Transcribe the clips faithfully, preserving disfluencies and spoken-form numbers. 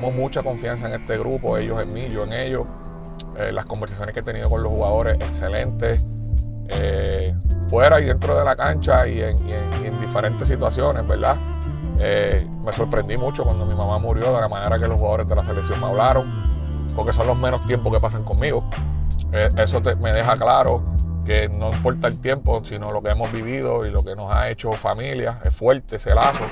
tenemos mucha confianza en este grupo, ellos en mí, yo en ellos. Eh, las conversaciones que he tenido con los jugadores, excelentes, eh, fuera y dentro de la cancha y en, y en, y en diferentes situaciones, ¿verdad? Eh, me sorprendí mucho cuando mi mamá murió, de la manera que los jugadores de la selección me hablaron, porque son los menos tiempos que pasan conmigo. Eh, eso te, me deja claro que no importa el tiempo, sino lo que hemos vivido y lo que nos ha hecho familia. Es fuerte ese lazo.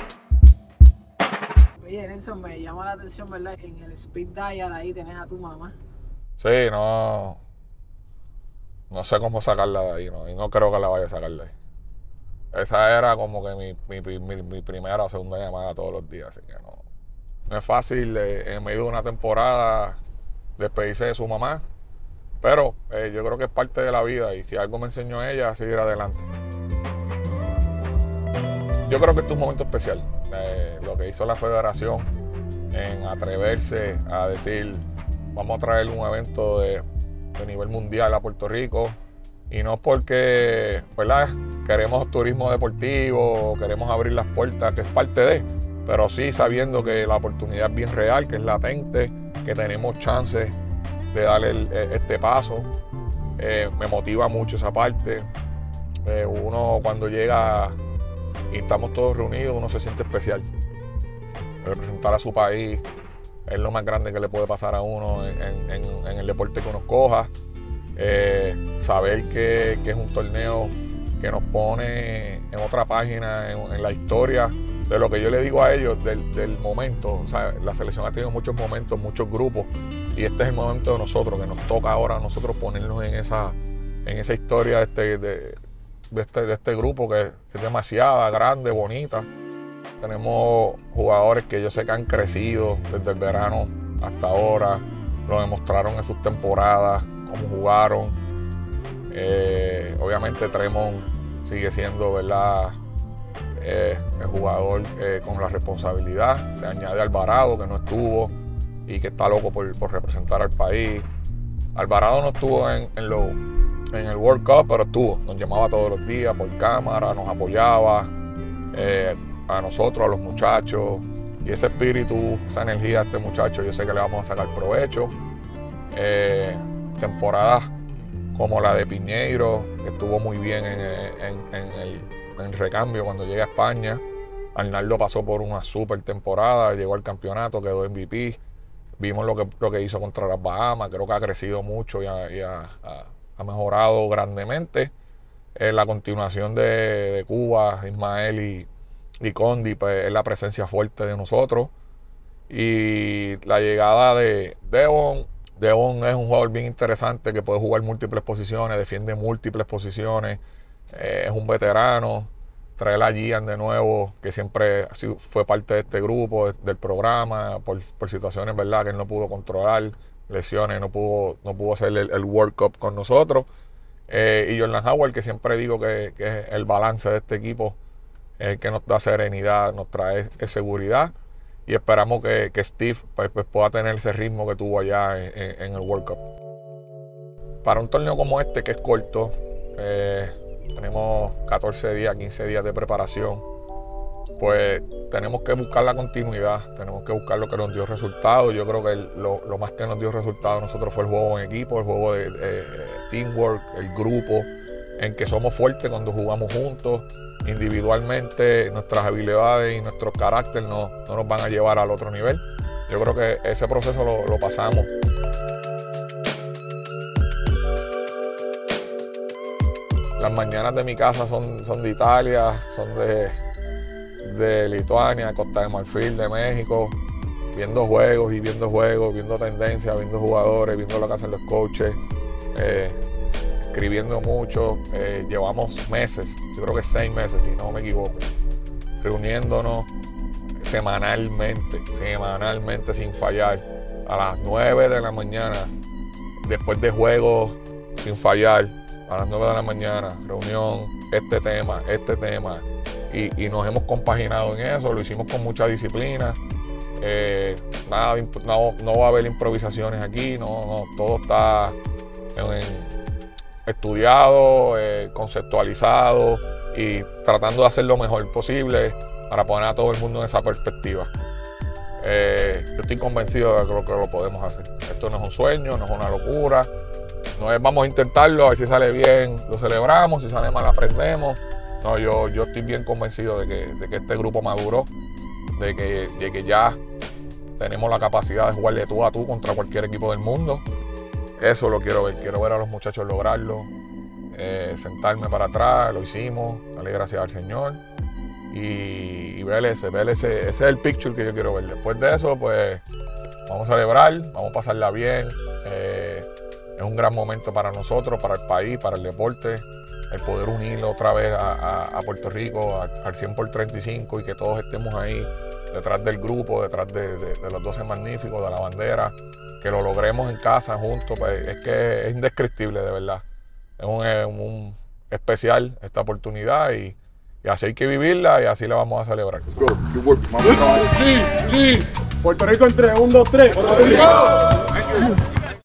Oye, Nelson, me llama la atención, ¿verdad? En el speed dial ahí tenés a tu mamá. Sí, no, no sé cómo sacarla de ahí, ¿no? Y no creo que la vaya a sacar de ahí. Esa era como que mi, mi, mi, mi primera o segunda llamada todos los días, así que no, no es fácil eh, en medio de una temporada despedirse de su mamá, pero eh, yo creo que es parte de la vida y si algo me enseñó ella, a seguir adelante. Yo creo que este es un momento especial, eh, lo que hizo la federación en atreverse a decir vamos a traer un evento de, de nivel mundial a Puerto Rico. Y no porque, ¿verdad?, queremos turismo deportivo, queremos abrir las puertas, que es parte de, pero sí sabiendo que la oportunidad es bien real, que es latente, que tenemos chances de darle el, este paso. Eh, me motiva mucho esa parte. Eh, uno cuando llega y estamos todos reunidos, uno se siente especial. Representar a su país es lo más grande que le puede pasar a uno en, en, en el deporte que uno escoja. Eh, saber que, que es un torneo que nos pone en otra página, en, en la historia de lo que yo le digo a ellos del, del momento. O sea, la selección ha tenido muchos momentos, muchos grupos, y este es el momento de nosotros, que nos toca ahora a nosotros ponernos en esa, en esa historia de este, de, de este, de este grupo que es demasiada, grande, bonita. Tenemos jugadores que yo sé que han crecido desde el verano hasta ahora, lo demostraron en sus temporadas, cómo jugaron. Eh, obviamente Tremont sigue siendo, ¿verdad?, eh, el jugador eh, con la responsabilidad. Se añade Alvarado, que no estuvo y que está loco por, por representar al país. Alvarado no estuvo en, en, lo, en el World Cup, pero estuvo. Nos llamaba todos los días por cámara, nos apoyaba eh, a nosotros, a los muchachos. Y ese espíritu, esa energía a este muchacho, yo sé que le vamos a sacar provecho. Eh, temporadas como la de Piñeiro, que estuvo muy bien en, en, en, el, en el recambio cuando llega a España. Arnaldo pasó por una super temporada, llegó al campeonato, quedó M V P. Vimos lo que, lo que hizo contra las Bahamas, creo que ha crecido mucho y ha, y ha, ha, ha mejorado grandemente. Eh, la continuación de, de Cuba, Ismael y, y Condi, pues es la presencia fuerte de nosotros. Y la llegada de Devon. Devon es un jugador bien interesante que puede jugar múltiples posiciones, defiende múltiples posiciones, eh, es un veterano. Traer a Gian de nuevo, que siempre fue parte de este grupo, de, del programa, por, por situaciones, ¿verdad?, que él no pudo controlar, lesiones, no pudo, no pudo hacer el, el World Cup con nosotros. Eh, y Jordan Howard, que siempre digo que, que es el balance de este equipo, el que nos da serenidad, nos trae seguridad. Y esperamos que, que Steve pues, pues pueda tener ese ritmo que tuvo allá en, en, en el World Cup. Para un torneo como este, que es corto, eh, tenemos catorce días, quince días de preparación, pues tenemos que buscar la continuidad, tenemos que buscar lo que nos dio resultados. Yo creo que el, lo, lo más que nos dio resultados a nosotros fue el juego en equipo, el juego de, de, de teamwork, el grupo, en que somos fuertes cuando jugamos juntos. Individualmente nuestras habilidades y nuestros caracteres no, no nos van a llevar al otro nivel. Yo creo que ese proceso lo, lo pasamos. Las mañanas de mi casa son, son de Italia, son de, de Lituania, Costa de Marfil, de México, viendo juegos y viendo juegos, viendo tendencias, viendo jugadores, viendo lo que hacen los coaches, eh, escribiendo mucho. Eh, llevamos meses, yo creo que seis meses, si no me equivoco, reuniéndonos semanalmente, semanalmente sin fallar, a las nueve de la mañana, después de juegos, sin fallar. A las nueve de la mañana, reunión, este tema, este tema. Y, y nos hemos compaginado en eso, lo hicimos con mucha disciplina. Eh, nada, no, no va a haber improvisaciones aquí, no, no, todo está en, en estudiado, eh, conceptualizado y tratando de hacer lo mejor posible para poner a todo el mundo en esa perspectiva. Eh, yo estoy convencido de que lo, que lo podemos hacer. Esto no es un sueño, no es una locura. No es vamos a intentarlo, a ver si sale bien, lo celebramos, si sale mal aprendemos. No, yo, yo estoy bien convencido de que, de que este grupo maduró, de que, de que ya tenemos la capacidad de jugar de tú a tú contra cualquier equipo del mundo. Eso lo quiero ver, quiero ver a los muchachos lograrlo, eh, sentarme para atrás, lo hicimos, darle gracias al Señor. Y, y ver ese, ver ese, ese es el picture que yo quiero ver. Después de eso, pues vamos a celebrar, vamos a pasarla bien. Eh, es un gran momento para nosotros, para el país, para el deporte. El poder unir otra vez a, a, a Puerto Rico a, al cien por treinta y cinco y que todos estemos ahí detrás del grupo, detrás de, de, de los doce magníficos, de la bandera. Que lo logremos en casa juntos, pues es que es indescriptible, de verdad. Es un, es un especial esta oportunidad y Y así hay que vivirla y así la vamos a celebrar. Let's go. Good work. Vamos a Sí, sí. Puerto Rico entre un, dos, tres. ¡Puerto Rico!